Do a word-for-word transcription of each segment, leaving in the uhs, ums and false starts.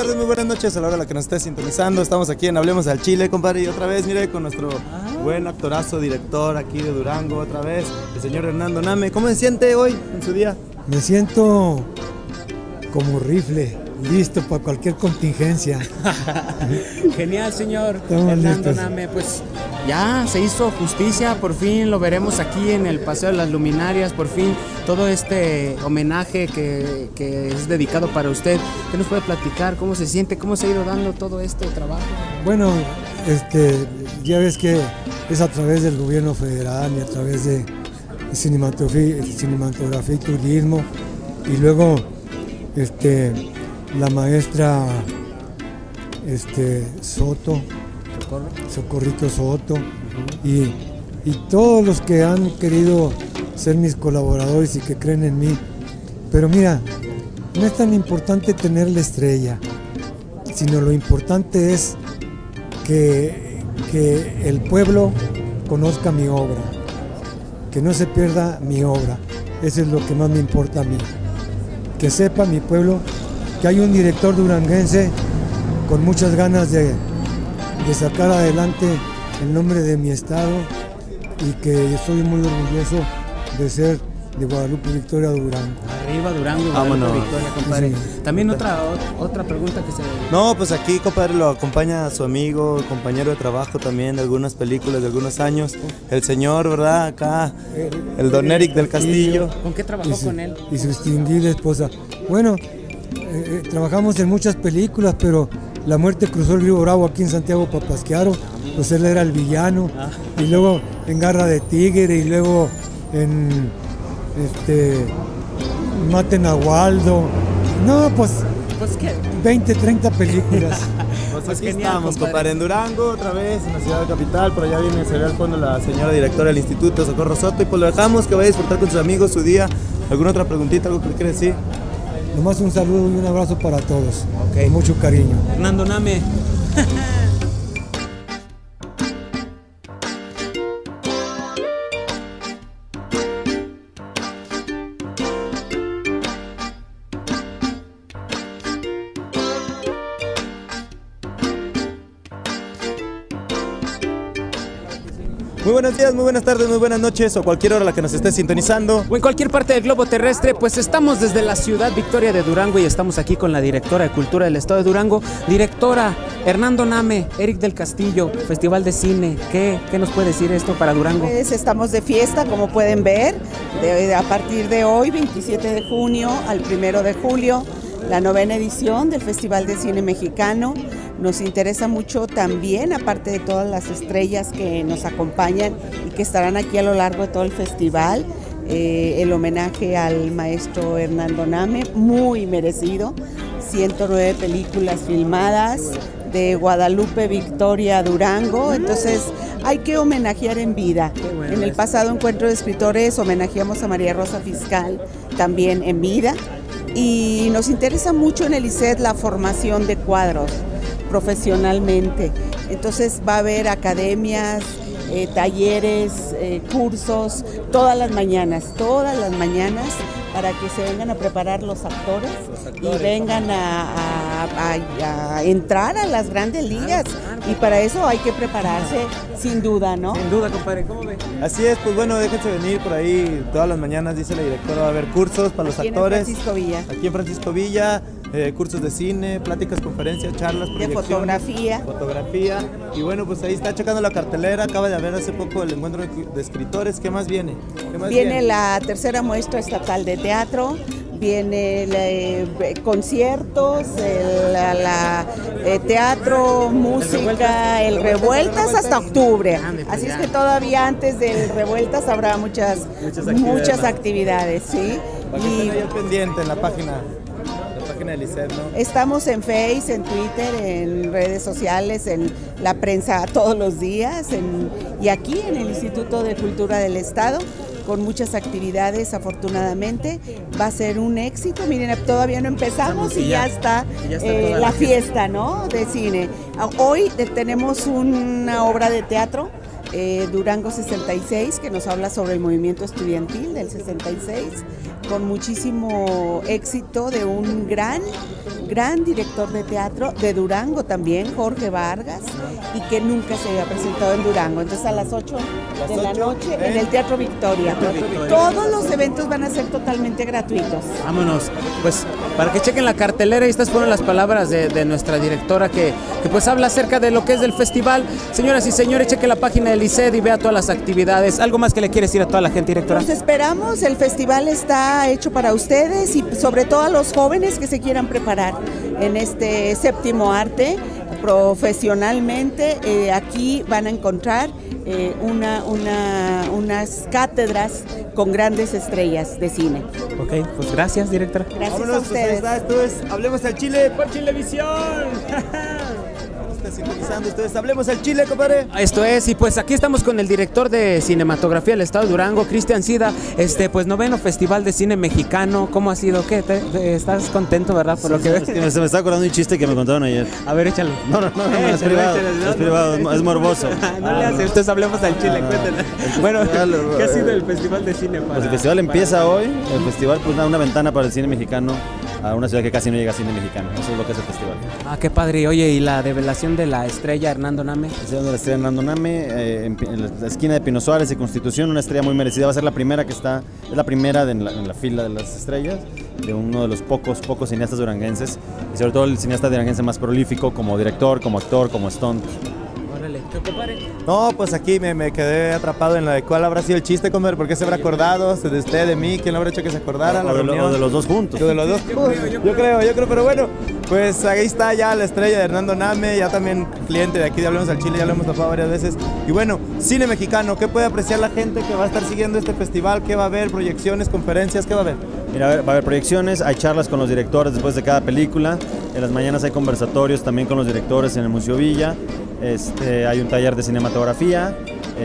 tardes, muy buenas noches a la hora a la que nos esté sintonizando. Estamos aquí en Hablemos al Chile, compadre, y otra vez, mire, con nuestro buen actorazo, director aquí de Durango, otra vez, el señor Hernando Name. ¿Cómo se siente hoy en su día? Me siento como rifle, listo para cualquier contingencia. Genial, señor Estamos Hernando listos. Name. Pues ya se hizo justicia, por fin lo veremos aquí en el Paseo de las Luminarias, por fin todo este homenaje que, que es dedicado para usted. ¿Qué nos puede platicar? ¿Cómo se siente? ¿Cómo se ha ido dando todo este trabajo? Bueno, este, ya ves que es a través del gobierno federal y a través de cinematografía, cinematografía y turismo, y luego este, la maestra este, Soto, ¿Socorro? Socorrito Soto, uh-huh. y, y todos los que han querido ser mis colaboradores y que creen en mí. Pero mira, no es tan importante tener la estrella, sino lo importante es que, que el pueblo conozca mi obra, que no se pierda mi obra. Eso es lo que más me importa a mí, que sepa mi pueblo que hay un director duranguense con muchas ganas de, de sacar adelante el nombre de mi estado, y que estoy muy orgulloso de ser de Guadalupe Victoria Durango. Arriba Durango, Vámonos. Guadalupe Victoria, compadre. Sí. También otra, otra pregunta que se... No, pues aquí, compadre, lo acompaña su amigo, compañero de trabajo también de algunas películas, de algunos años, el señor, ¿verdad? Acá, el don Eric del Castillo. ¿Con qué trabajó Y su, con él? y su distinguida esposa. Bueno, eh, eh, trabajamos en muchas películas, pero La Muerte cruzó el río Bravo aquí en Santiago Papasquiaro, pues él era el villano, Ah. y luego en Garra de Tigre, y luego en este Maten a Waldo. No, pues Pues que... veinte, treinta películas. Pues Pues aquí genial, estamos, compadre. compadre, en Durango, otra vez, en la ciudad capital. Por allá viene, se ve al fondo la señora directora del instituto, Socorro Soto, y pues lo dejamos que vaya a disfrutar con sus amigos su día. ¿Alguna otra preguntita, algo que le quiere decir? Nomás un saludo y un abrazo para todos, Ok. con mucho cariño. Hernando Name. Muy buenos días, muy buenas tardes, muy buenas noches, o cualquier hora a la que nos esté sintonizando. O en cualquier parte del globo terrestre, pues estamos desde la ciudad Victoria de Durango y estamos aquí con la directora de Cultura del Estado de Durango. Directora, Hernando Name, Eric del Castillo, Festival de Cine, ¿qué, qué nos puede decir esto para Durango? Pues estamos de fiesta, como pueden ver, de, de, a partir de hoy, veintisiete de junio al primero de julio, la novena edición del Festival de Cine Mexicano. Nos interesa mucho también, aparte de todas las estrellas que nos acompañan y que estarán aquí a lo largo de todo el festival, eh, el homenaje al maestro Hernando Name, muy merecido. ciento nueve películas filmadas de Guadalupe Victoria Durango, entonces hay que homenajear en vida. Bueno, en el es... pasado encuentro de escritores homenajeamos a María Rosa Fiscal también en vida, y nos interesa mucho en el I C E D la formación de cuadros profesionalmente. Entonces va a haber academias, eh, talleres, eh, cursos, todas las mañanas, todas las mañanas, para que se vengan a preparar los actores, Los actores, y vengan a, a, a, a entrar a las grandes ligas. Y para eso hay que prepararse, sin duda, ¿no? Sin duda, compadre, ¿cómo ve? Así es, pues bueno, déjense venir por ahí todas las mañanas, dice la directora, va a haber cursos para los Aquí en actores. Francisco Villa. Aquí en Francisco Villa, eh, cursos de cine, pláticas, conferencias, charlas, De proyecciones, fotografía. fotografía. Y bueno, pues ahí está checando la cartelera, acaba de haber hace poco el encuentro de escritores. ¿Qué más viene? ¿Qué más Viene la tercera muestra estatal de teatro, viene eh, conciertos, el, la, la, eh, teatro, música, el Revueltas hasta octubre. Así es que todavía antes del Revueltas habrá muchas, Muchas actividades. muchas actividades, ¿sí? Para que Y estén ahí al pendiente en la página, la página del I C E D, ¿no? estamos en Face, en Twitter, en redes sociales, en la prensa todos los días, en, y aquí en el Instituto de Cultura del Estado, con muchas actividades. Afortunadamente va a ser un éxito. Miren, todavía no empezamos y ya está, y ya está eh, toda la la fiesta, ¿no?, de cine. Hoy tenemos una obra de teatro eh, Durango sesenta y seis, que nos habla sobre el movimiento estudiantil del sesenta y seis, con muchísimo éxito de un gran, gran director de teatro de Durango también, Jorge Vargas, y que nunca se había presentado en Durango. Entonces a las ocho de la noche en el Teatro Victoria. Todos los eventos van a ser totalmente gratuitos. Vámonos, pues para que chequen la cartelera, y estas fueron las palabras de, de nuestra directora que, que pues habla acerca de lo que es del festival. Señoras y señores, chequen la página del I C E D y vea todas las actividades. ¿Algo más que le quieres decir a toda la gente, directora? Los esperamos, el festival está hecho para ustedes y sobre todo a los jóvenes que se quieran preparar en este séptimo arte profesionalmente. Eh, aquí van a encontrar eh, una, una, unas cátedras con grandes estrellas de cine. Ok, pues gracias, directora. Gracias Vámonos, a ustedes. Pues ahí está, esto es Hablemos al Chile. ¡Por Chilevisión! Está sintonizando ustedes. Hablemos al Chile, compadre. Esto es, y pues aquí estamos con el director de cinematografía del estado de Durango, Cristian Sida, este, pues noveno Festival de Cine Mexicano. ¿Cómo ha sido? ¿Qué? ¿Te, te estás contento, verdad? Por Sí, lo que sí, ves. es que se me está acordando un chiste que me contaron ayer. A ver, échalo. No, no, no, no, Eh, es échalo, privado, échalo, no, es privado, no, es, es morboso. No le haces, entonces hablemos al Chile, Ah, cuéntanos. el Bueno, festival, ¿qué ha eh, sido el Festival de Cine para? Pues el festival empieza hoy, el festival pues da una ventana para el cine mexicano a una ciudad que casi no llega a cine mexicano, eso es lo que es el festival. Ah, qué padre. Oye, ¿y la develación de la estrella Hernando Name? El Ciudad de la Estrella Hernando Name, eh, en, en la esquina de Pino Suárez y Constitución, una estrella muy merecida, va a ser la primera que está, es la primera de, en, la, en la fila de las estrellas, de uno de los pocos, pocos cineastas duranguenses, y sobre todo el cineasta duranguense más prolífico como director, como actor, como stunt. Órale, ¿qué compadre? No, pues aquí me, me quedé atrapado en la de cuál habrá sido el chiste, compadre. ¿Por qué se habrá acordado? ¿De usted, de mí? ¿Quién lo habrá hecho que se acordara? La O de, lo- reunión. o de los dos juntos. Yo de los dos. Yo creo, yo creo, pero bueno, pues ahí está ya la estrella de Hernando Name, ya también cliente de aquí de Hablemos al Chile, ya lo hemos tapado varias veces. Y bueno, cine mexicano, ¿qué puede apreciar la gente que va a estar siguiendo este festival? ¿Qué va a haber? ¿Proyecciones, conferencias? ¿Qué va a haber? Mira, va a haber proyecciones, hay charlas con los directores después de cada película, en las mañanas hay conversatorios también con los directores en el Museo Villa, este, hay un taller de cinematografía,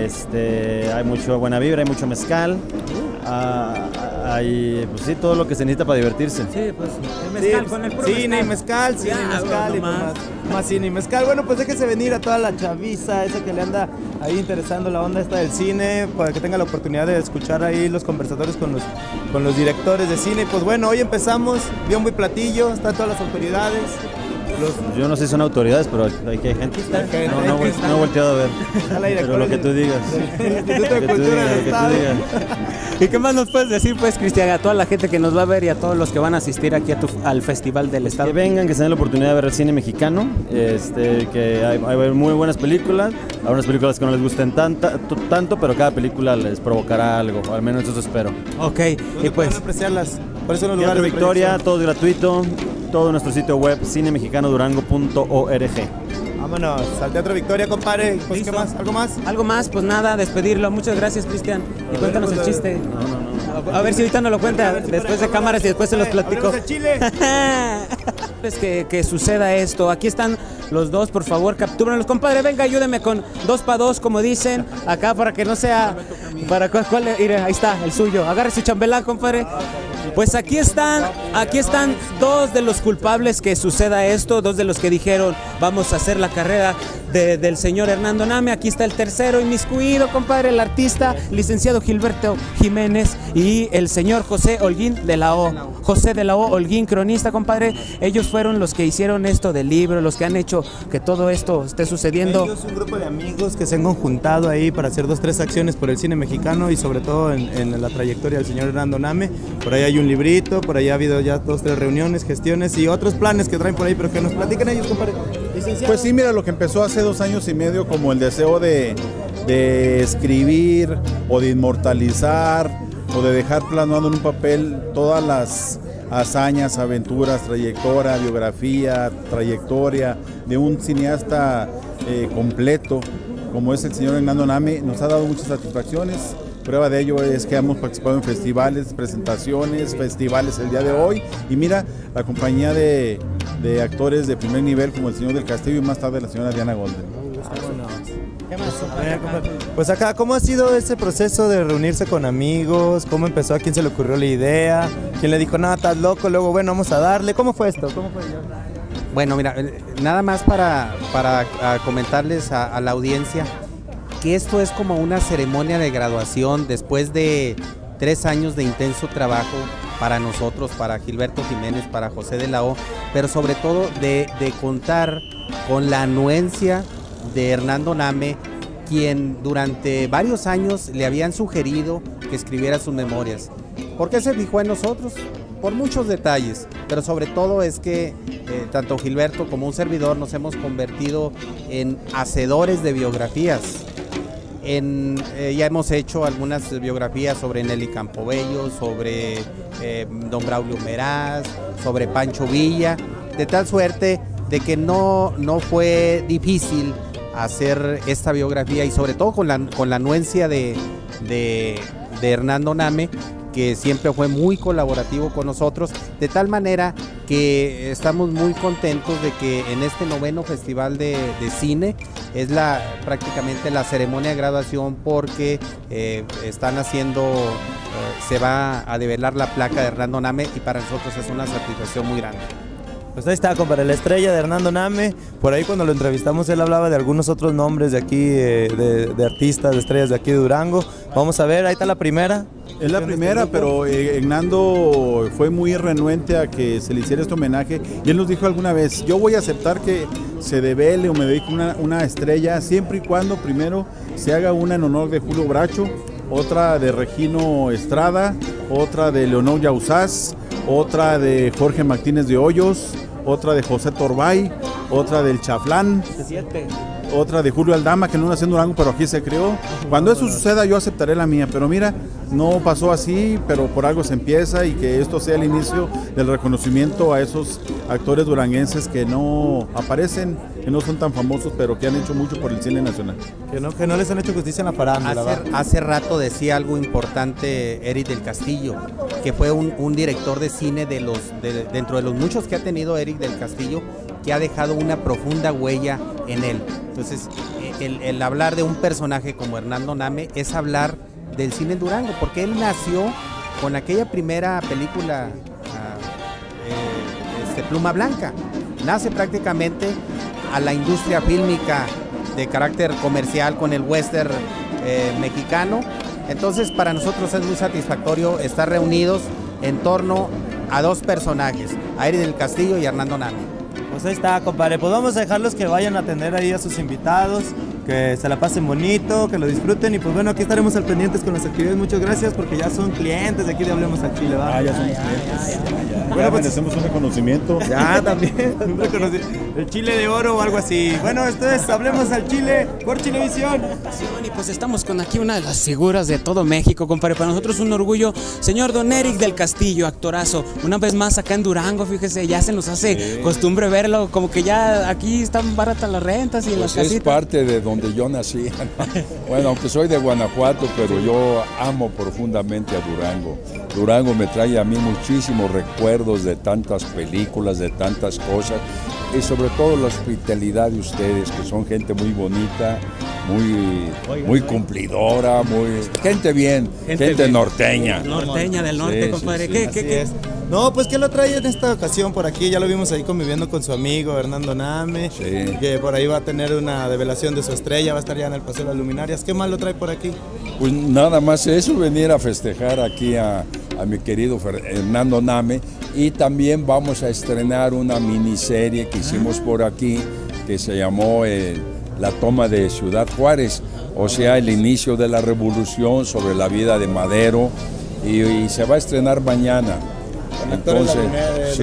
este, hay mucha buena vibra, hay mucho mezcal, ah, hay pues sí, todo lo que se necesita para divertirse. Sí, pues el Sí, mezcal, con el puro cine y mezcal. mezcal, cine Ya, y mezcal y no pues más. más, más cine y mezcal. Bueno, pues déjese venir a toda la chaviza, esa que le anda ahí interesando la onda esta del cine, para que tenga la oportunidad de escuchar ahí los conversatorios con los, con los directores de cine. Y pues bueno, hoy empezamos, bombo y platillo, están todas las autoridades. Los, Yo no sé si son autoridades, pero hay que hay gente. gente, No, no, aquí vol- está. no he volteado a ver. está la Pero lo que tú digas. del Instituto Lo de que tú Cultura digas, del lo que tú Estado. digas. ¿Y qué más nos puedes decir, pues, Cristian, a toda la gente que nos va a ver y a todos los que van a asistir aquí a tu, al Festival del Estado? Que vengan, que se den la oportunidad de ver el cine mexicano, este, que hay, hay muy buenas películas, hay unas películas que no les gusten tanta, t- tanto, pero cada película les provocará algo, al menos eso espero. Ok, y ¿Dónde pues, pueden apreciarlas? ¿Cuáles son los Teatro lugares de Victoria, proyección? todo es gratuito, todo nuestro sitio web cinemexicanodurango punto org. Vámonos al Teatro Victoria, compadre. Pues, ¿qué Listo. más? ¿Algo más? algo más, pues nada, despedirlo. Muchas gracias, Cristian. Y cuéntanos el chiste. No, no, no. A, a ver si ahorita nos lo cuenta después de cámaras y después se los platico. Hablemos del Chile. Es que, que suceda esto. Aquí están los dos, por favor, captúrenlos. Compadre, venga, ayúdeme con dos para dos, como dicen. Acá para que no sea. Para cuál, cuál- mire, ahí está, el suyo. Agarre su chambelán, compadre. Pues aquí están, aquí están dos de los culpables que suceda esto, dos de los que dijeron vamos a hacer la carrera de- del señor Hernando Name. Aquí está el tercero inmiscuido, compadre, el artista, licenciado Gilberto Jiménez, y el señor José Holguín de la O. José de la O, Holguín, cronista, compadre. Ellos fueron los que hicieron esto del libro, los que han hecho que todo esto esté sucediendo. Ellos, un grupo de amigos que se han conjuntado ahí para hacer dos, tres acciones por el cine mexicano y sobre todo en, en la trayectoria del señor Hernando Name. Por ahí hay un librito, por ahí ha habido ya dos, tres reuniones, gestiones y otros planes que traen por ahí, pero que nos platiquen ellos, compadre. Licenciado. Pues sí, mira, lo que empezó hace dos años y medio como el deseo de, de escribir o de inmortalizar o de dejar plasmado en un papel todas las hazañas, aventuras, trayectoria, biografía, trayectoria de un cineasta eh, completo como es el señor Hernando Name, nos ha dado muchas satisfacciones. Prueba de ello es que hemos participado en festivales, presentaciones, festivales el día de hoy. Y mira, la compañía de, de actores de primer nivel como el señor del Castillo y más tarde la señora Diana Golden. A ver, compadre. Pues acá, ¿cómo ha sido ese proceso de reunirse con amigos? ¿Cómo empezó? ¿A quién se le ocurrió la idea? ¿Quién le dijo, nada, estás loco? Luego, bueno, vamos a darle. ¿Cómo fue esto? ¿Cómo fue yo? Bueno, mira, eh, nada más para, para ah, comentarles a, a la audiencia que esto es como una ceremonia de graduación después de tres años de intenso trabajo para nosotros, para Gilberto Jiménez, para José de la O, pero sobre todo de, de contar con la anuencia de Hernando Name, quien durante varios años le habían sugerido que escribiera sus memorias. ¿Por qué se fijó en nosotros? Por muchos detalles, pero sobre todo es que eh, tanto Gilberto como un servidor nos hemos convertido en hacedores de biografías. En, eh, ya hemos hecho algunas biografías sobre Nelly Campobello, sobre eh, don Braulio Meraz, sobre Pancho Villa, de tal suerte de que no, no fue difícil hacer esta biografía, y sobre todo con la, con la anuencia de, de, de Hernando Name, que siempre fue muy colaborativo con nosotros, de tal manera que estamos muy contentos de que en este noveno Festival de, de Cine es la, prácticamente la ceremonia de graduación, porque eh, están haciendo, eh, se va a develar la placa de Hernando Name, y para nosotros es una satisfacción muy grande. Pues ahí está, compadre, la estrella de Hernando Name. Por ahí cuando lo entrevistamos él hablaba de algunos otros nombres de aquí, eh, de, de artistas, de estrellas de aquí de Durango. Vamos a ver, ahí está la primera. Es la primera, pero eh, Hernando fue muy renuente a que se le hiciera este homenaje, y él nos dijo alguna vez: yo voy a aceptar que se devele o me dedique una, una estrella, siempre y cuando primero se haga una en honor de Julio Bracho, otra de Regino Estrada, otra de Leonor Yauzás, otra de Jorge Martínez de Hoyos, otra de José Torbay, otra del Chaflán, otra de Julio Aldama, que no nació en Durango, pero aquí se creó. Cuando eso suceda, yo aceptaré la mía, pero mira, no pasó así, pero por algo se empieza, y que esto sea el inicio del reconocimiento a esos actores duranguenses que no aparecen, que no son tan famosos, pero que han hecho mucho por el cine nacional. Que no, que no les han hecho justicia en la farándula. Hace, hace rato decía algo importante Eric del Castillo, que fue un, un director de cine de los, de, dentro de los muchos que ha tenido Eric del Castillo, que ha dejado una profunda huella en él. Entonces, el, el hablar de un personaje como Hernando Name es hablar del cine en Durango, porque él nació con aquella primera película, uh, eh, este, Pluma Blanca. Nace prácticamente a la industria fílmica de carácter comercial con el western eh, mexicano. Entonces, para nosotros es muy satisfactorio estar reunidos en torno a dos personajes, a Eric del Castillo y Hernando Name. Pues ahí está, compadre. Pues vamos a dejarlos que vayan a atender ahí a sus invitados, que se la pasen bonito, que lo disfruten, y pues bueno, aquí estaremos al pendientes con las actividades. Muchas gracias, porque ya son clientes de aquí de Hablemos al Chile, ¿va? Ah, ya somos clientes. Bueno, Ya pues merecemos un reconocimiento. ya también, un reconocimiento. El Chile de Oro o algo así. Bueno, esto es Hablemos al Chile por Chilevisión. Y pues estamos con aquí una de las figuras de todo México, compadre. Para nosotros es un orgullo, señor don Eric del Castillo, actorazo. Una vez más acá en Durango, fíjese, ya se nos hace sí. costumbre verlo, como que ya aquí están baratas las rentas y pues las casitas. Es parte de donde yo nací, ¿no? Bueno, aunque soy de Guanajuato, pero yo amo profundamente a Durango. Durango me trae a mí muchísimos recuerdos de tantas películas, de tantas cosas, y sobre todo la hospitalidad de ustedes, que son gente muy bonita, muy, muy cumplidora, muy gente bien, gente, gente bien. norteña. Norteña del norte, sí, compadre. Sí, sí. sí. ¿Qué, qué, qué? Es. No, pues que lo trae en esta ocasión por aquí, ya lo vimos ahí conviviendo con su amigo Hernando Name, sí. que por ahí va a tener una develación de su estrella, va a estar ya en el Paseo de las Luminarias. ¿Qué más lo trae por aquí? Pues nada más eso, venir a festejar aquí a, a mi querido Hernando Name, y también vamos a estrenar una miniserie que hicimos por aquí, que se llamó eh, La Toma de Ciudad Juárez, o sea, el inicio de la revolución, sobre la vida de Madero, y, y se va a estrenar mañana. Entonces, sí,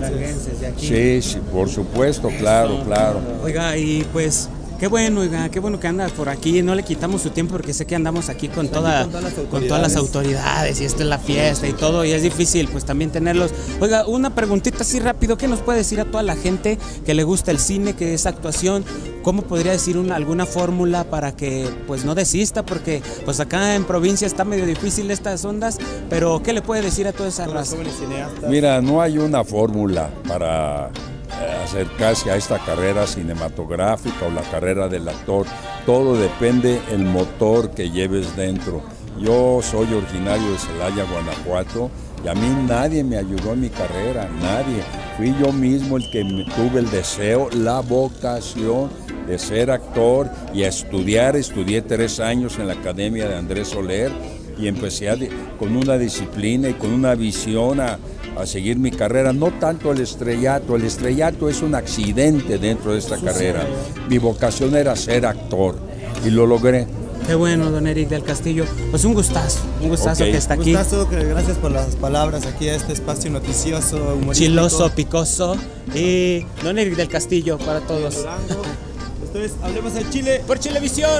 de aquí. sí, sí, por supuesto, claro, claro. Oiga, y pues qué bueno, oiga, qué bueno que anda por aquí. No le quitamos su tiempo porque sé que andamos aquí con, toda, con, todas, con todas las autoridades, y esta es la fiesta y todo, y es difícil pues también tenerlos. Oiga, una preguntita así rápido, ¿qué nos puede decir a toda la gente que le gusta el cine, que es actuación? ¿Cómo podría decir una, alguna fórmula para que pues no desista? Porque pues acá en provincia está medio difícil estas ondas, pero ¿qué le puede decir a toda esa raza? Mira, no hay una fórmula para acercarse a esta carrera cinematográfica o la carrera del actor. Todo depende del motor que lleves dentro. Yo soy originario de Celaya, Guanajuato, y a mí nadie me ayudó en mi carrera, nadie. Fui yo mismo el que me, tuve el deseo, la vocación de ser actor y a estudiar. Estudié tres años en la Academia de Andrés Soler y empecé a de, con una disciplina y con una visión a, a seguir mi carrera. No tanto el estrellato, el estrellato es un accidente dentro de esta carrera. Mi vocación era ser actor y lo logré. Qué bueno, don Eric del Castillo. Pues un gustazo, un gustazo Okay. que está Un aquí. gustazo, que gracias por las palabras aquí a este espacio noticioso, humorístico. Chiloso, picoso. Y don Eric del Castillo para todos. Durango. Esto es Hablemos al Chile. Por Chilevisión.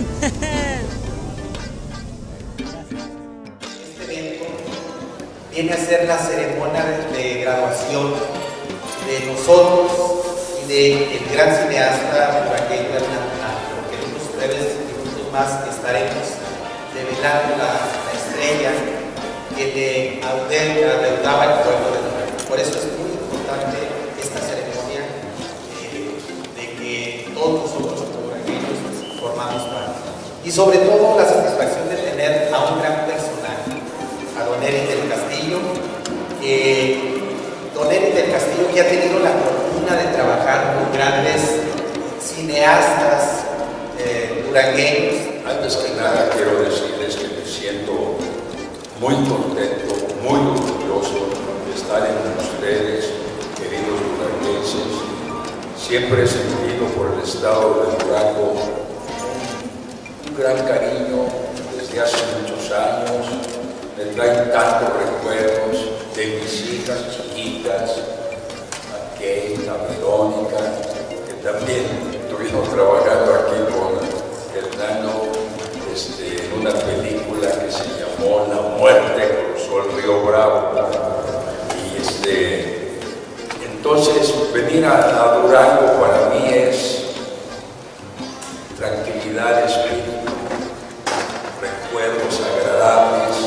Este evento viene a ser la ceremonia de, de graduación de nosotros y del gran cineasta durangueño Hernán Name, porque en unos breves minutos más estaremos develando la, la estrella que le adeudaba el pueblo de Durango. Por eso es muy importante esta ceremonia eh, de que todos nosotros los durangueños formamos parte. Y sobre todo la satisfacción de tener a un gran personaje, a don Eric del Castillo, que don Eric del Castillo que ha tenido la fortuna de trabajar con grandes cineastas eh, durangueños. Antes que nada quiero decirles que me siento muy contento, muy orgulloso de estar entre ustedes, queridos duranguenses. Siempre he sentido por el estado de Durango un gran cariño desde hace muchos años. Me traen tantos recuerdos de mis hijas chiquitas, a Kate, a Verónica, que también estuvimos trabajando aquí con Hernando este, en una película que se llamó La Muerte cruzó el río Bravo. Y este, entonces venir a, a Durango para mí es tranquilidad de espíritu, recuerdos agradables,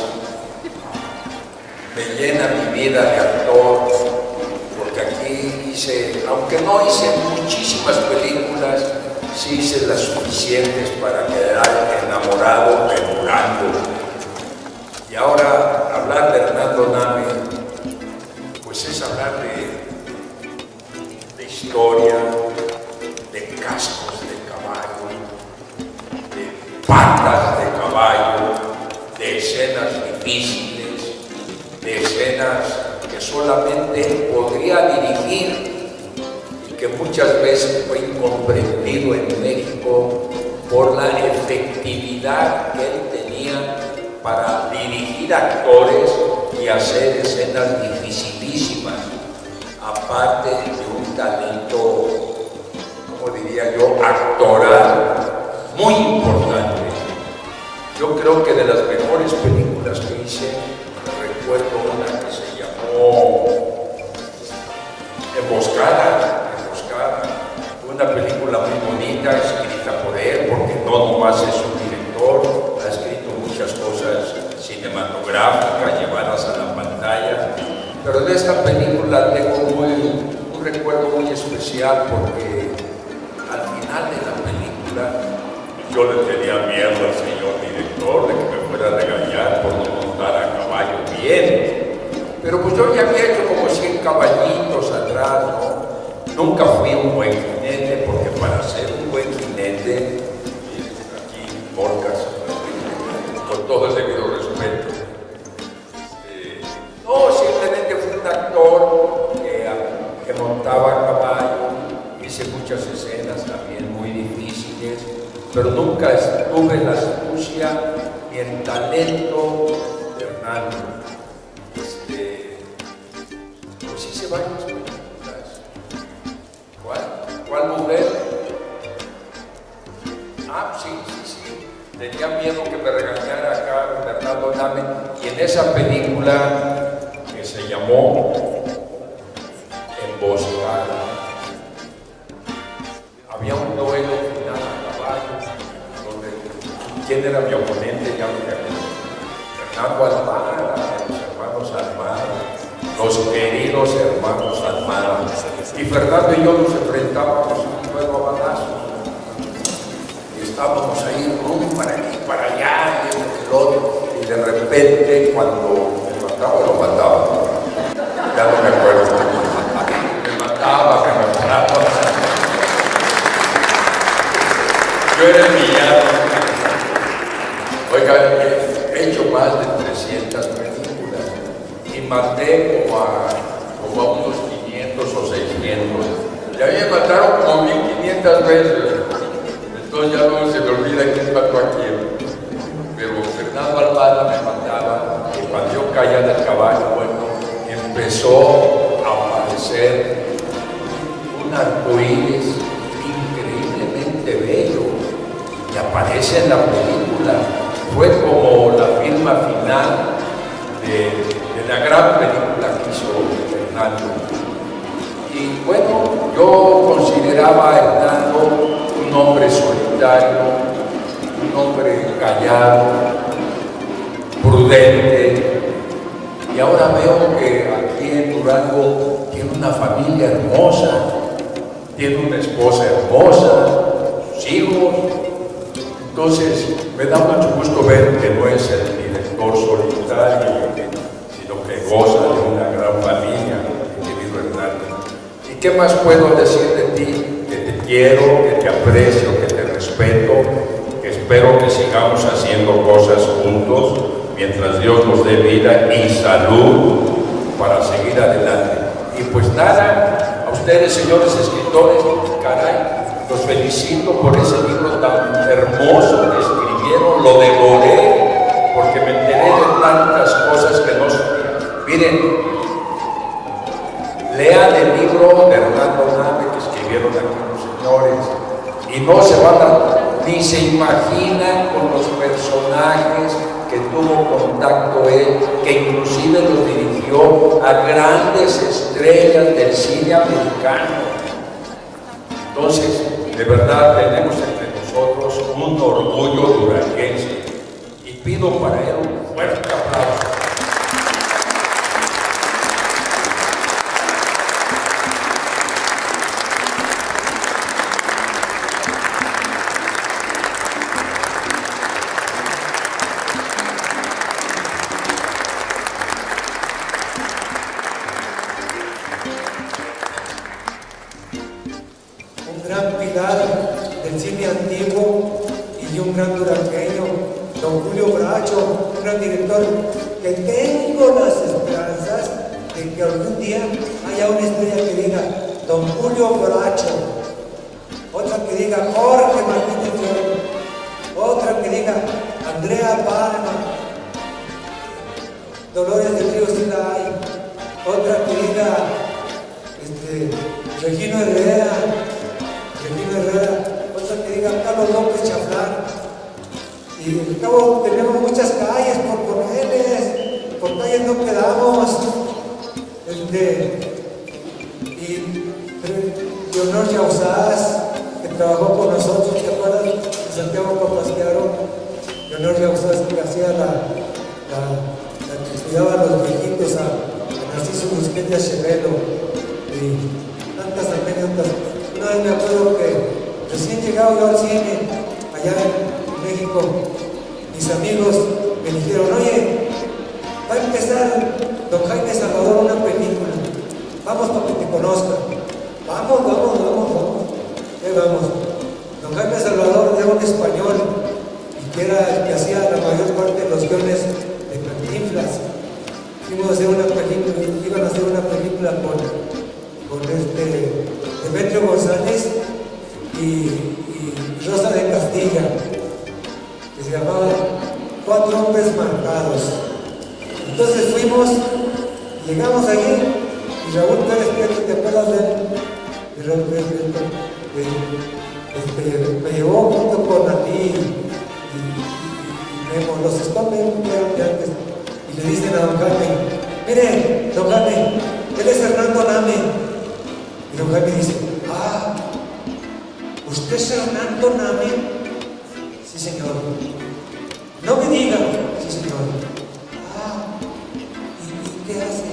me llena mi vida de actor, porque aquí hice, aunque no hice muchísimas películas, sí hice las suficientes para quedar enamorado de Durango. Y ahora hablar de Hernando Name, pues es hablar de, de historia, de cascos de caballo, de patas de caballo, de escenas difíciles, de escenas que solamente podría dirigir y que muchas veces fue incomprendido en México por la efectividad que él tenía para dirigir actores y hacer escenas dificilísimas, aparte de un talento, como diría yo, actoral muy importante. Yo creo que de las mejores películas que hice, recuerdo una que se llamó Emboscada, Emboscada, una película muy bonita, escrita por él, porque no nomás es un director, ha escrito muchas cosas cinematográficas llevadas a la pantalla, pero de esta película tengo muy, un recuerdo muy especial porque al final de la película yo le tenía miedo al señor director de que me fuera a regañar por no montar a caballo bien. Pero pues yo ya había hecho como cien caballitos atrás, ¿no? Nunca fui un buen jinete, porque para ser un buen jinete, aquí Morcas, con todo el debido respeto, eh, no, simplemente fui un actor que, que montaba a caballo, hice muchas escenas también muy difíciles, pero nunca tuve la astucia ni el talento de Hernando. Este, pues hice varias películas. ¿Cuál? ¿Cuál mujer? Ah, sí, sí, sí. Tenía miedo que me regañara acá Hernando Name. Y en esa película que se llamó Emboscada, había un duelo final a caballo, donde quién era mi oponente, ya me recuerdo. Fernando Almada, los hermanos Almada, los queridos hermanos Almada. Y Fernando y yo nos enfrentábamos luego a balazos. Y estábamos ahí, rum, para aquí, para allá, y esto y el otro. Y de repente, cuando me mataba, lo mataba. Ya no me acuerdo. Me mataba, que me mataba. Yo era el villano. Oiga, he hecho más de trescientas películas y maté como a, como a unos quinientos o seiscientos. Y a mí me mataron como mil quinientas veces. Entonces ya no se me olvida quién mató a quién. Pero Fernando Almada me mataba, y cuando yo caía del caballo, bueno, empezó a aparecer un arcoíris increíblemente bello y aparece en la película. Fue como la firma final de, de la gran película que hizo Fernando. Y bueno, yo consideraba a Hernando un hombre solitario, un hombre callado, prudente, y ahora veo que aquí en Durango tiene una familia hermosa, tiene una esposa hermosa, sus hijos. Entonces me da mucho gusto ver que no es el director solitario, sino que goza de una gran familia, mi querido Hernando. ¿Y qué más puedo decir de ti? Que te quiero, que te aprecio, que te respeto, que espero que sigamos haciendo cosas juntos mientras Dios nos dé vida y salud para seguir adelante. Y pues nada, a ustedes, señores escritores, caray, los felicito por ese libro tan hermoso que escribieron, lo devoré porque me enteré de tantas cosas que no sabía. Miren, lean el libro de Hernando Name que escribieron aquí los señores y no se van a, ni se imaginan con los personajes que tuvo contacto él, que inclusive los dirigió a grandes estrellas del cine americano. Entonces, de verdad tenemos entre nosotros un orgullo duranguense y pido para él un fuerte aplauso. Que tengo las esperanzas de que algún día haya una estrella que diga Don Julio Bracho, otra que diga Jorge Martínez Lloro, otra que diga Andrea Palma, Dolores del Río sí la hay, otra que diga este, Regino Herrera, Regino Herrera, otra que diga Carlos López Chaflán. Y al cabo tenemos muchas calles por ponerles, por calles no quedamos. Este, y Leonor Yauzás, que trabajó con nosotros, ¿te acuerdas? En Santiago Papasquiaro, Leonor Yauzás que hacía la, la, la que cuidaba a los viejitos, a, a Narciso Busquete Achevelo, y tantas anécdotas. Una vez me acuerdo que recién llegado yo al cine, allá en México, mis amigos me dijeron, oye, va a empezar Don Jaime Salvador una película, vamos para que te conozca. Vamos, vamos, vamos, vamos. ¿Qué vamos? Don Jaime Salvador era un español y que era el que hacía la mayor parte de los guiones de Cantinflas. Fuimos a hacer una película, iban a hacer una película con, con este Demetrio González y, y Rosa de Castilla, que se llamaba Cuatro Hombres Marcados. Entonces fuimos, llegamos allí y Raúl Pérez Prieto, ¿te acuerdas de él? Y Raúl Pérez Prieto este, me llevó junto con a ti y, y, y Memo, los esconden de antes, y le dicen a Don Jaime, mire, Don Jaime, él es Hernando Name. Y Don Jaime dice, ah, ¿usted es Hernando Name? Sí, señor. No me diga. Sí, señor. Ah, ¿y, y qué hace?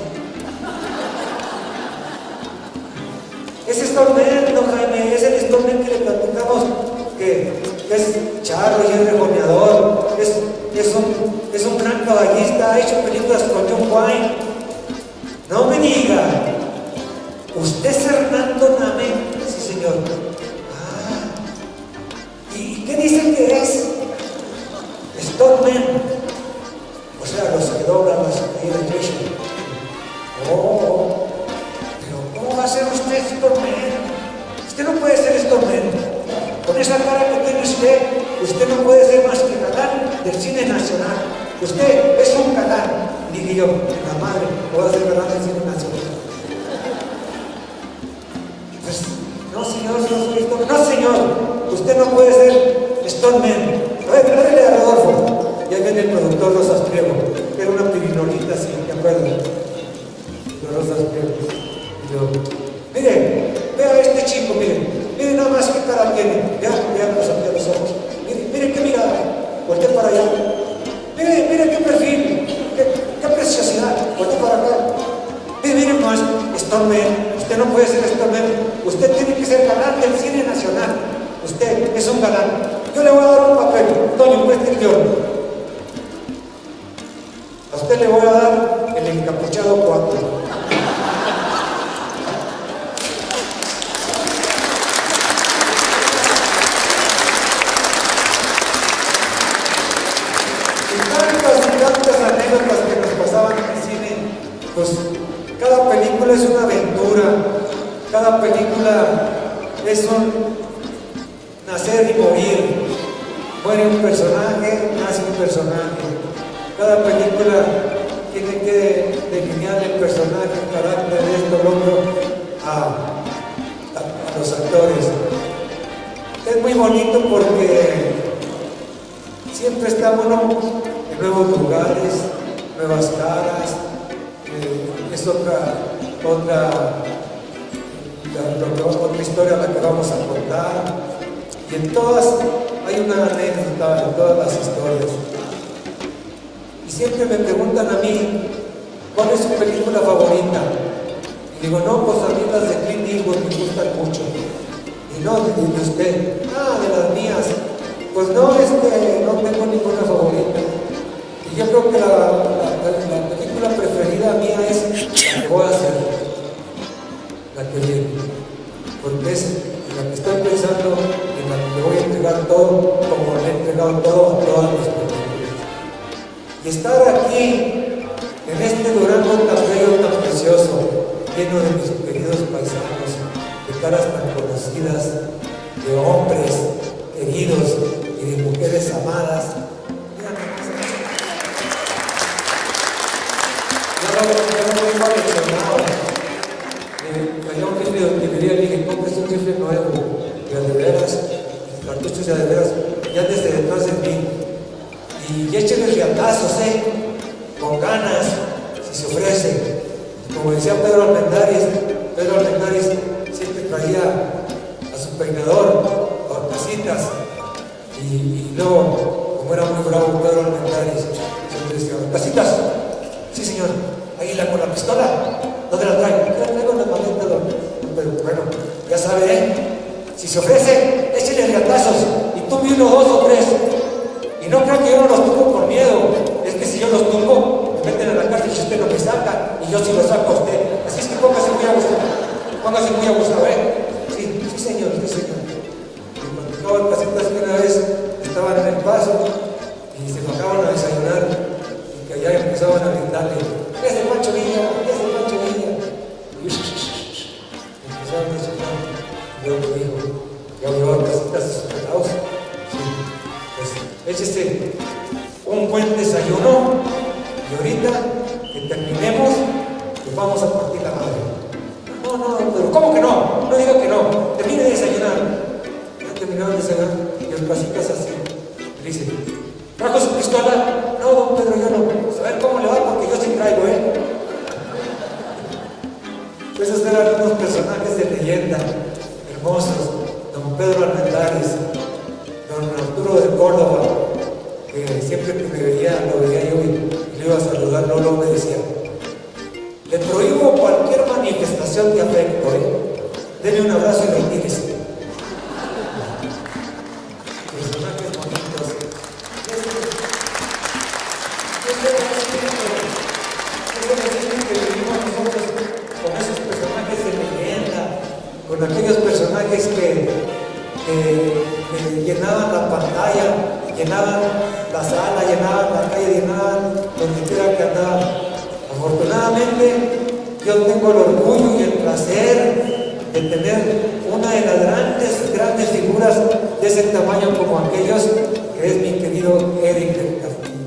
Ese es Stormer, Don Jaime, es el Stormer que le platicamos que, que es charro y es regoneador, es, es, un, es un gran caballista, ha hecho películas con John Wayne. No me diga. ¿Usted es Hernando Name? Sí, señor. Ah, ¿Y qué dicen que es? Stuntman. O sea, los que doblan las caídas. Oh, pero ¿cómo va a ser usted Stuntman? Usted no puede ser Stuntman. Con esa cara que tiene usted, usted no puede ser más que galán del cine nacional. Usted es un galán. Dije yo, la madre, voy a ser galán del cine nacional. Pues, no señor, no soy Stuntman. No señor, usted no puede ser Stuntman. A ver, tráele a Rodolfo. Ya viene el productor Rosas Priego. Era una pirinolita así, ¿te acuerdas? De Rosas Priego. Y yo, mire, vea a este chico, mire. Mire nada más qué cara tiene. Ya, ya nos abría los ojos. Mire, mire qué mirada. Voltea para allá. Mire, mire qué perfil. Qué, qué preciosidad. Voltea para acá. Mire, mire más. Stuntman. Usted no puede ser Stuntman. Usted tiene que ser galán del cine nacional. Usted es un galán. Yo le voy a dar un papel. Toño, muestre el guión. A usted le voy a dar el encapuchado cuatro. Y tantas y tantas anécdotas que nos pasaban en el cine. Pues cada película es una aventura. Cada película es un nacer y morir. Muere un personaje, nace un personaje. Cada película tiene que delinear el personaje, el carácter de esto, lo otro, a, a, a los actores. Es muy bonito porque siempre estamos en nuevos lugares, nuevas caras, eh, es otra, otra, la, otra, otra historia la que vamos a contar. Y en todas hay una anécdota, en todas las historias. Y siempre me preguntan a mí, ¿cuál es su película favorita? Y digo, no, pues a mí las de Clint Eastwood me gustan mucho. Y no, de usted, ah, de las mías. Pues no, es que no tengo ninguna favorita. Y yo creo que la, la, la película preferida mía es la que voy a hacer, la que viene. Porque es la que estoy pensando, en la que le voy a entregar todo, como le he entregado todo a todas mis películas. Y estar aquí, en este Durango tan bello, tan precioso, lleno de mis queridos paisanos, de caras tan conocidas, de hombres queridos y de mujeres amadas. Yo no muy coleccionado. Allá un rifle de utilería le dije, compres un rifle nuevo, de veras, cartuchos de veras, ya desde detrás de mí. Y échenle riatazos, ¿eh? Con ganas, si se ofrece. Como decía Pedro Armendáriz, Pedro Armendáriz siempre traía a su peinador, a horcasitas. Y, y luego, como era muy bravo Pedro Armendáriz, siempre decía, horcasitas. Sí, señor. Águila con la pistola. ¿Dónde la trae? La traigo en la maleta, don. Pero bueno, ya sabe, ¿eh? Si se ofrece, échenle riatazos. Y tú vi uno, dos o tres. Y no creo que yo no los tumbo por miedo. Es que si yo los tumbo, me meten a la cárcel y usted no me saca. Y yo sí lo saco a usted. Así es que póngase muy abusado. Póngase muy abusado, ¿eh? Sí, sí señor, sí señor. Y cuando estaban casitas que una vez estaban en el paso y se bajaban a desayunar y que allá empezaban a gritarle, ¿qué es el Pancho Villa? ¿Qué es el Pancho Villa? Y empezaban a desayunar. Y yo me dijo, ya llevaban casitas de sus pelados. Échese un buen desayuno y ahorita que terminemos, pues vamos a partir la madre. No, no, pero ¿cómo que no? No diga que no. Termine de desayunar. Ya terminaron de desayunar y el pasitas así. Le dice, ¿trajo su pistola? No, don Pedro, yo no. Pues a ver cómo le va porque yo sí traigo, ¿eh? Pues esos eran unos personajes de leyenda, hermosos. Don Pedro Armendáriz, don Arturo de Córdoba, que siempre que me veía, lo veía yo y, y le iba a saludar, no lo me decía. Le prohíbo cualquier manifestación de afecto, ¿eh? Deme un abrazo y retírese. Personajes bonitos. Es que vivimos nosotros con esos personajes de leyenda, con aquellos personajes que, que, que llenaban llenaban la pantalla, llenaban la sala, llenaban la calle, llenaban donde quiera que andaban. Afortunadamente, yo tengo el orgullo y el placer de tener una de las grandes, grandes figuras de ese tamaño como aquellos, que es mi querido Eric del Castillo.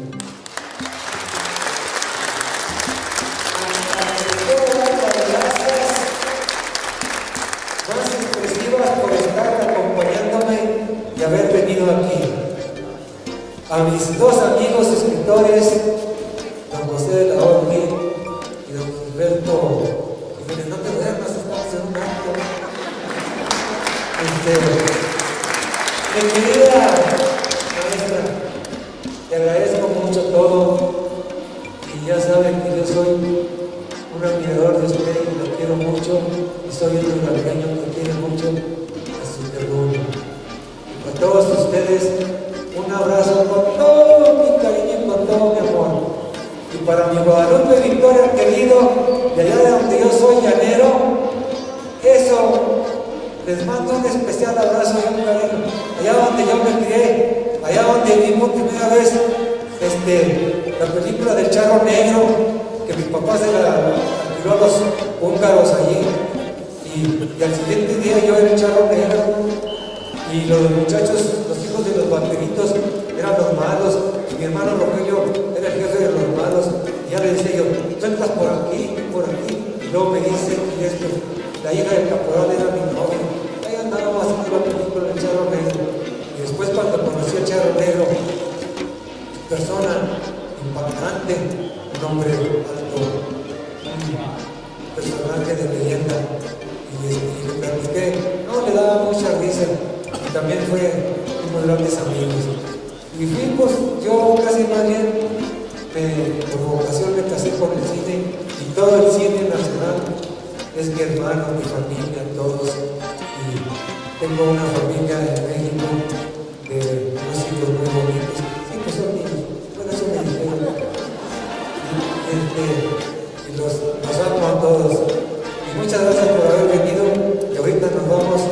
Más expresivas por estar acompañándome y haber venido aquí. A mis dos amigos escritores, don José de la O y don Gilberto Jiménez, no te duermas, estamos en un acto. Este, mi querida maestra, te agradezco mucho todo y ya saben que yo soy un admirador de usted y lo quiero mucho y soy un durangueño que quiere mucho a su terruño. A todos ustedes un abrazo con todo mi cariño y con todo mi amor. Y para mi Guadalupe Victoria querido, de allá de donde yo soy llanero, eso, les mando un especial abrazo y un cariño. Allá donde yo me crié, allá donde vi por primera vez este, la película del Charro Negro, que mi papá se la alquiló a los húngaros allí. Y, y al siguiente día yo era el Charro Negro. Y los muchachos, los hijos de los vaqueritos, eran los malos. Y mi hermano Rogelio era el jefe de los malos. Y ya le decía yo, tú entras por aquí, por aquí. Y luego me dice, y esto, la hija del caporal era mi novia. Ahí andábamos haciendo la película del Charro Negro. Y después cuando conocí al Charro Negro, persona impactante, un hombre alto, un personaje de leyenda. Y, y le platiqué, no, le daba mucha risa. Y también fue unos grandes amigos. Y fuimos, yo casi más bien, me, por vocación me casé con el cine, y todo el cine nacional es mi hermano, mi familia, todos. Y tengo una familia en México de unos hijos muy bonitos. Sí, que son niños, bueno, eso me dijeron. Y, este, y los, los amo a todos. Y muchas gracias por haber venido, y ahorita nos vamos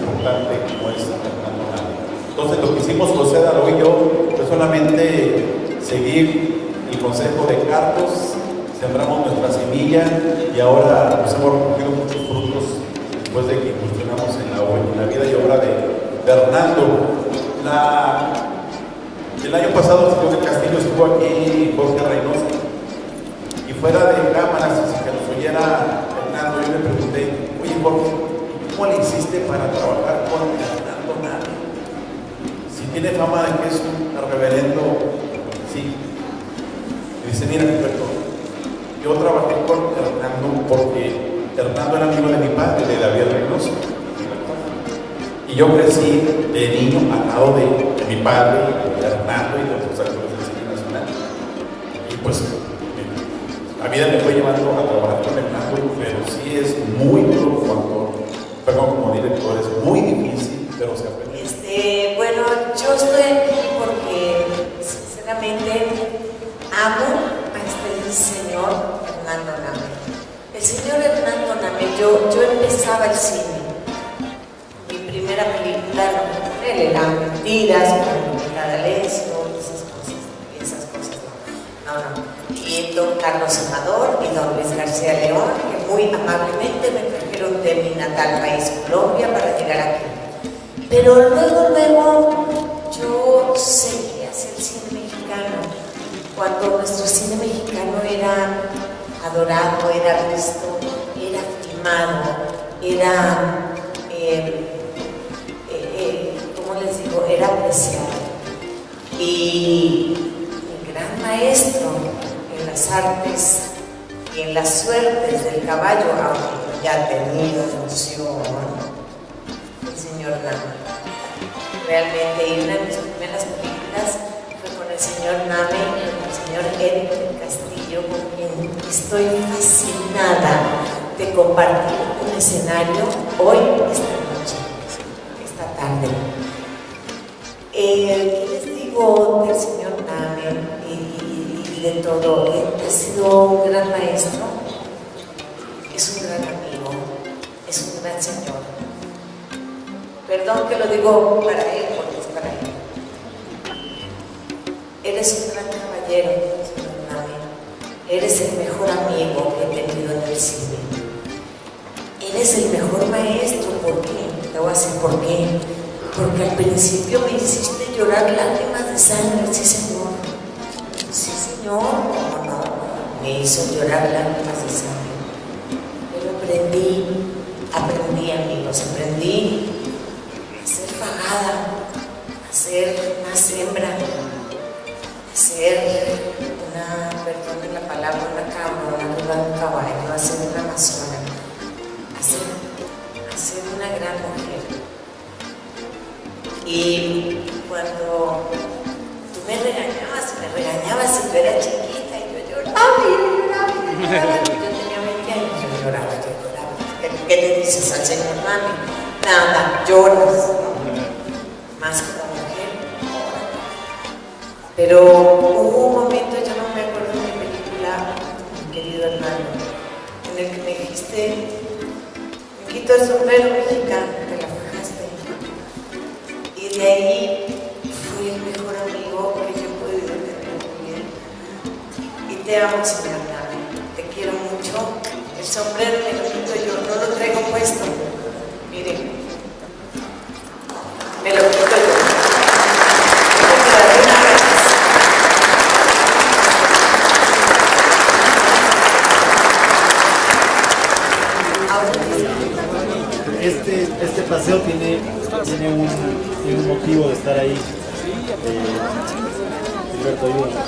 Entonces lo que hicimos José Daró y yo fue solamente seguir el consejo de Carlos, sembramos nuestra semilla y ahora nos hemos recogido muchos frutos después de que incursionamos en la, en la vida y obra de, de Hernando. La, el año pasado el señor del Castillo estuvo aquí, Jorge Reynoso, y fuera de cámaras, así que nos oyera Hernando, yo le pregunté, oye Jorge, ¿cómo le hiciste para trabajar con Hernando Name? Si tiene fama de que es un reverendo, sí. Y dice, mira, Gilberto, yo trabajé con Hernando porque Hernando era amigo de mi padre, de David Reynoso. Y yo crecí de niño al lado de, de mi padre, de Hernando y de otros actores del cine nacional. Y pues la vida me fue llevando a trabajar con Hernando, pero sí es muy duro como actor, perdón, como director, es muy difícil, pero se aprende. Este, bueno, yo estoy aquí porque sinceramente amo a este señor Hernando Name. El señor Hernando Name, yo, yo empezaba el cine. Mi primera película no, con él era Mentiras, con D'Alessio, esas cosas, esas cosas no, no, no. Y don Carlos Amador y don Luis García León, que muy amablemente me trajeron de mi natal país, Colombia, para llegar aquí. Pero luego, luego, yo seguí hacia el cine mexicano, cuando nuestro cine mexicano era adorado, era visto, era filmado, era, eh, eh, eh, ¿cómo les digo?, era apreciado. Y mi gran maestro en las artes y en las suertes del caballo, aunque ya ha tenido función, el señor Name. Realmente, y una de mis primeras películas fue con el señor Name y con el señor Eric del Castillo, con quien estoy fascinada de compartir un escenario hoy, esta noche, esta tarde. Eh, ¿Qué les digo del señor Name y, y, y de todo? Él ha sido un gran maestro, es un gran amigo, es un gran señor. Perdón que lo digo para él, porque es para él. Eres un gran caballero, señor Name. Eres el mejor amigo que he tenido en el cine. Eres el mejor maestro. ¿Por qué? Te voy a decir por qué. Porque al principio me hiciste llorar lágrimas de sangre, sí señor. Sí señor, no, no, me hizo llorar lágrimas de sangre. Pero aprendí, aprendí amigos, aprendí a ser una siembra, a ser una, perdón la palabra, una cabra, arriba de un caballo, a ser una amazona, a ser, a ser una gran mujer. Y cuando tú me regañabas, me regañabas y yo era chiquita y yo lloraba y yo lloraba y yo lloraba. Yo tenía veinte años, yo lloraba, yo lloraba. ¿Qué, qué le dices al señor Name? Nada, lloras, ¿no? Más como mujer. Pero hubo un momento, yo no me acuerdo de mi película, mi querido hermano, en el que me dijiste, me quito el sombrero mexicano, te la fajaste. Y de ahí fui el mejor amigo que yo he podido tener en mi vida. Y te amo, señor Name, te quiero mucho. El sombrero me lo quito yo, no lo traigo puesto. Miren. Me lo quito yo. Este, este paseo tiene, tiene, un, tiene un motivo de estar ahí. Eh, Gilberto, ayuda.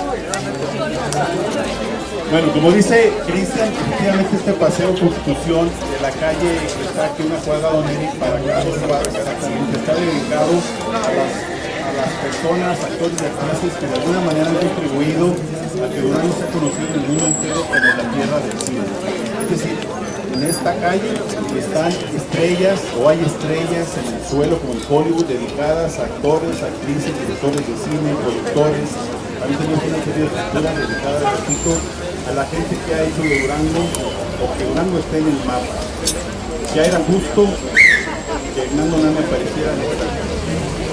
Bueno, como dice Cristian, efectivamente este paseo Constitución de la calle que está aquí en una cuadra Don Eric para cada dos cuadras exactamente, está dedicado a las, a las personas, actores y actrices que de alguna manera han contribuido a que Durango sea conocido en el mundo entero como la tierra del cine. Es decir, en esta calle están estrellas o hay estrellas en el suelo como en Hollywood dedicadas a actores, actrices, directores de cine, productores. También tenemos una serie de estructuras dedicadas, repito, a la gente que ha hecho de Durango o que Durango esté en el mapa. Ya era justo que Hernando Name apareciera en esta calle.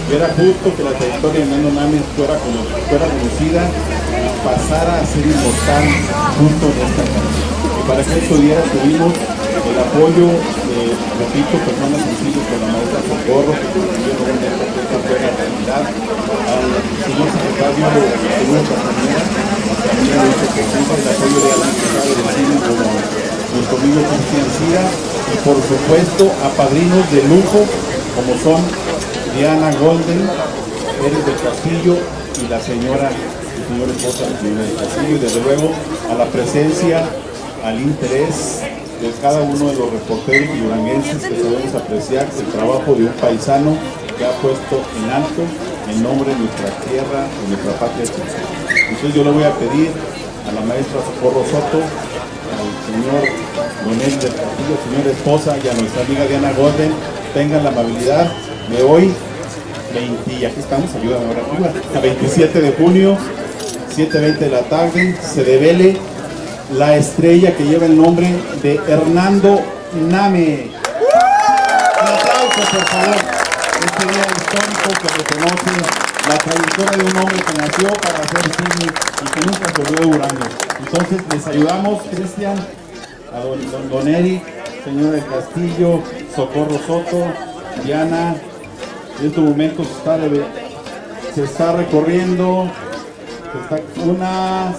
Era justo que la trayectoria de Hernando Name fuera, fuera conocida y pasara a ser inmortal junto en esta canción. Y para que eso diera tuvimos el apoyo de, repito, personas sensibles con la maestra Socorro, que consiguió lograr que esta fuera realidad, al señor secretario de Seguro Castaneda, también el secretario el apoyo de Alan Quesada del cine como nuestro amigo Cristian Cira, y por supuesto a padrinos de lujo como son Diana Golden, Pérez del Castillo y la señora, el señor esposa del señor del Castillo, y desde luego a la presencia, al interés de cada uno de los reporteros duranguenses que sabemos apreciar el trabajo de un paisano que ha puesto en alto el nombre de nuestra tierra, de nuestra patria chica. Entonces yo le voy a pedir a la maestra Socorro Soto, al señor Donel del Castillo, señora esposa, y a nuestra amiga Diana Golden, tengan la amabilidad de hoy, veinte, aquí estamos, ayúdame ahora arriba, a veintisiete de junio, siete veinte de la tarde, se devele la estrella que lleva el nombre de Hernando Name. Un aplauso, por favor. Este día histórico que reconoce la trayectoria de un hombre que nació para hacer cine y que nunca se olvidó de Durango. Entonces les ayudamos, Cristian, a don, don, don Eric, señor del Castillo, Socorro Soto, Diana. En estos momentos se está, se está recorriendo, se está unas,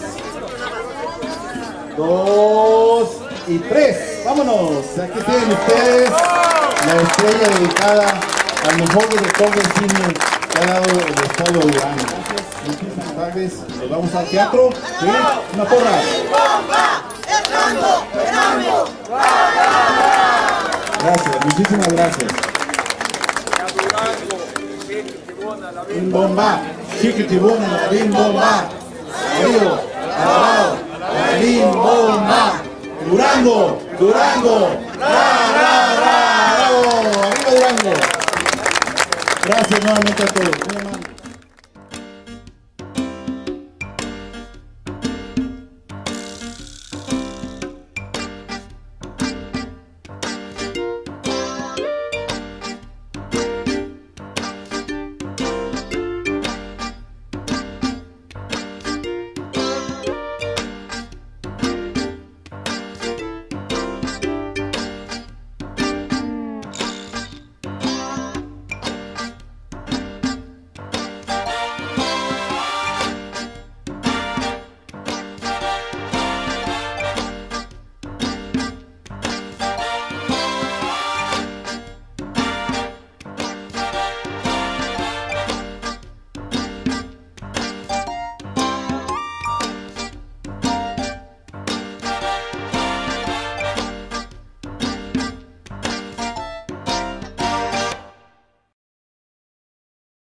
dos y tres. Vámonos. Aquí tienen ustedes la estrella dedicada al mejor director de cine que ha dado el estado de Durango. Muchísimas gracias. Nos vamos al teatro. ¿Sí? Una porra. Gracias, muchísimas gracias. Bim bomba, chiquitibona, la bim bomba. Arriba, alabado, la bim bomba. Durango, Durango, ra, ra, ra, bravo, arriba Durango. Gracias nuevamente a todos.